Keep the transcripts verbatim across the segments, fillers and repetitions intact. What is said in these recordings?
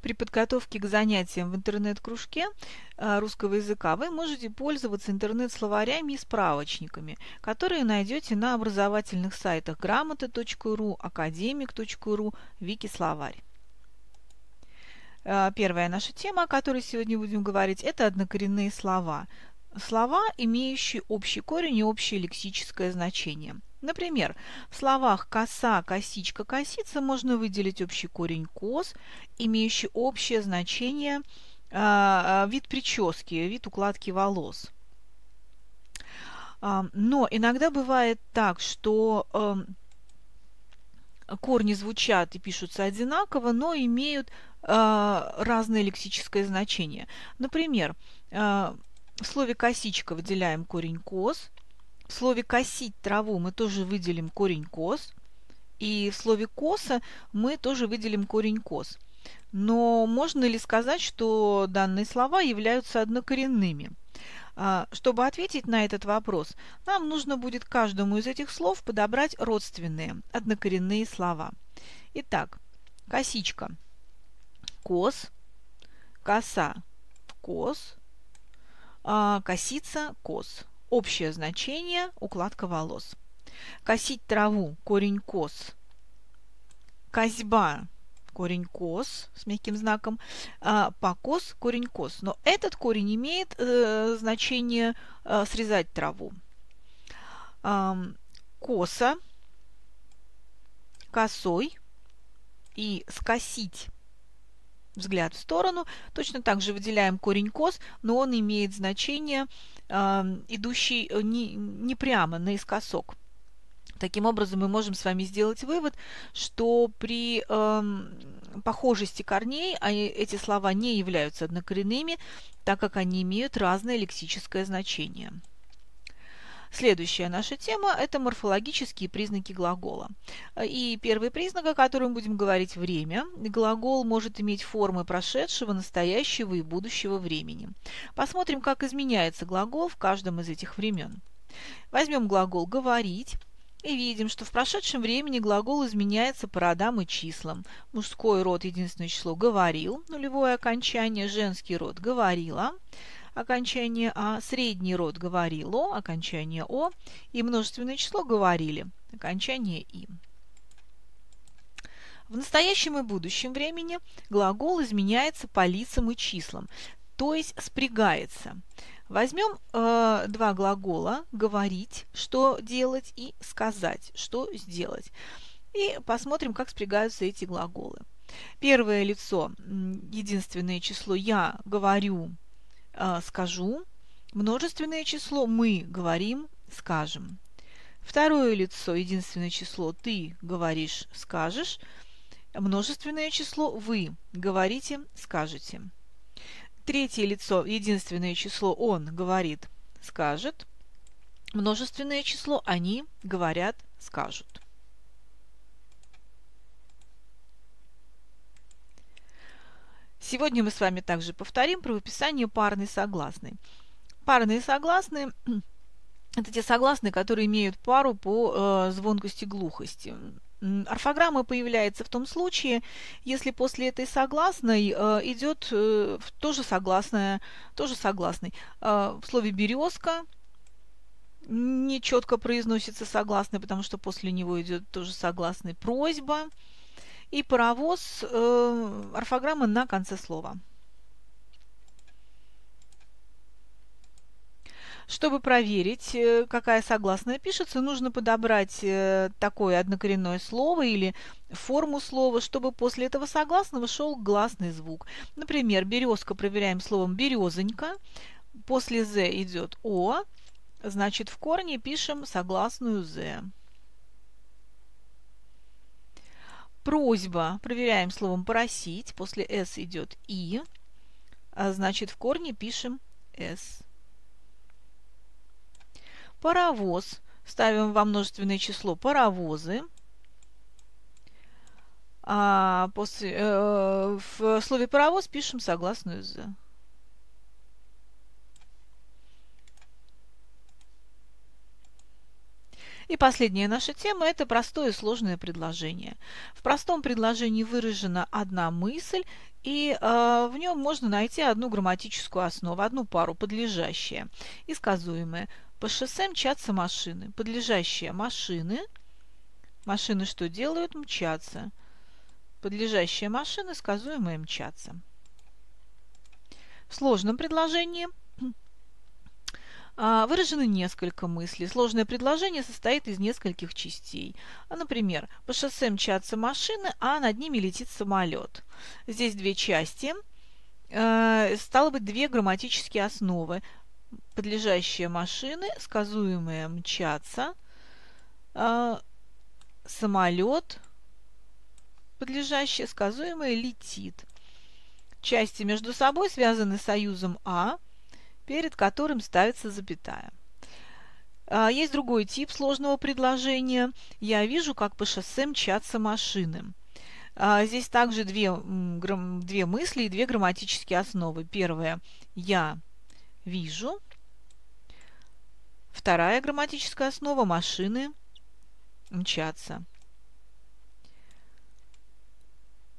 при подготовке к занятиям в интернет-кружке э, русского языка вы можете пользоваться интернет-словарями и справочниками, которые найдете на образовательных сайтах грамота точка ру, академик точка ру, Вики-словарь. Э, Первая наша тема, о которой сегодня будем говорить, это однокоренные слова. Слова, имеющие общий корень и общее лексическое значение. Например, в словах коса, косичка, косица можно выделить общий корень кос, имеющий общее значение э, вид прически, вид укладки волос. А, Но иногда бывает так, что эм, корни звучат и пишутся одинаково, но имеют э, разное лексическое значение. Например, э, в слове косичка выделяем корень кос, в слове косить траву мы тоже выделим корень кос, и в слове коса мы тоже выделим корень кос. Но можно ли сказать, что данные слова являются однокоренными? А, Чтобы ответить на этот вопрос, нам нужно будет каждому из этих слов подобрать родственные, однокоренные слова. Итак, косичка, кос, коса, кос, а, косица, кос. Общее значение – укладка волос. Косить траву – корень кос. Козьба – корень кос с мягким знаком. А, покос – корень кос. Но этот корень имеет э, значение э, срезать траву. А, коса, косой и скосить взгляд в сторону. Точно так же выделяем корень кос, но он имеет значение, э, идущий не, не прямо, наискосок. Таким образом, мы можем с вами сделать вывод, что при э, похожести корней а эти слова не являются однокоренными, так как они имеют разное лексическое значение. Следующая наша тема – это морфологические признаки глагола. И первый признак, о котором будем говорить – время. Глагол может иметь формы прошедшего, настоящего и будущего времени. Посмотрим, как изменяется глагол в каждом из этих времен. Возьмем глагол «говорить». И видим, что в прошедшем времени глагол изменяется по родам и числам. Мужской род, единственное число, говорил, нулевое окончание, женский род, говорила, окончание «а», средний род говорило, окончание «о», и множественное число говорили, окончание «и». В настоящем и будущем времени глагол изменяется по лицам и числам, то есть спрягается. Возьмем э, два глагола «говорить», что делать, и «сказать», что сделать. И посмотрим, как спрягаются эти глаголы. Первое лицо, единственное число «я говорю», э, «скажу». Множественное число «мы говорим», «скажем». Второе лицо, единственное число «ты говоришь», «скажешь». Множественное число «вы говорите», «скажете». Третье лицо, единственное число «он» говорит, скажет. Множественное число «они» говорят, скажут. Сегодня мы с вами также повторим правописание парной согласной. Парные согласные – это те согласные, которые имеют пару по э, звонкости глухости. Орфограмма появляется в том случае, если после этой согласной э, идет э, тоже согласная, тоже согласный. Э, в слове «березка» не четко произносится согласный, потому что после него идет тоже согласный «просьба». И «паровоз» э, орфограмма на конце слова. Чтобы проверить, какая согласная пишется, нужно подобрать такое однокоренное слово или форму слова, чтобы после этого согласного шел гласный звук. Например, березка проверяем словом березонька, после «з» идет «о», значит в корне пишем согласную «з». Просьба проверяем словом «просить», после «с» идет «и», значит в корне пишем «с». Паровоз. Ставим во множественное число паровозы. А после, э, в слове паровоз пишем согласную «з». И последняя наша тема – это простое и сложное предложение. В простом предложении выражена одна мысль, и э, в нем можно найти одну грамматическую основу, одну пару, подлежащее и сказуемое. По шоссе мчатся машины. Подлежащее – машины. Машины что делают? Мчатся. Подлежащее машины, сказуемое мчатся. В сложном предложении выражены несколько мыслей. Сложное предложение состоит из нескольких частей. Например, по шоссе мчатся машины, а над ними летит самолет. Здесь две части. Стало быть, две грамматические основы. Подлежащие машины, сказуемые мчатся, самолет, подлежащее, сказуемое летит. Части между собой связаны союзом «а», перед которым ставится запятая. Есть другой тип сложного предложения. Я вижу, как по шоссе мчатся машины. Здесь также две, две мысли и две грамматические основы. Первая – я вижу. Вторая грамматическая основа – машины мчатся.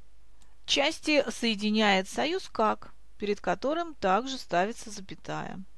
Части соединяет союз «как», перед которым также ставится запятая.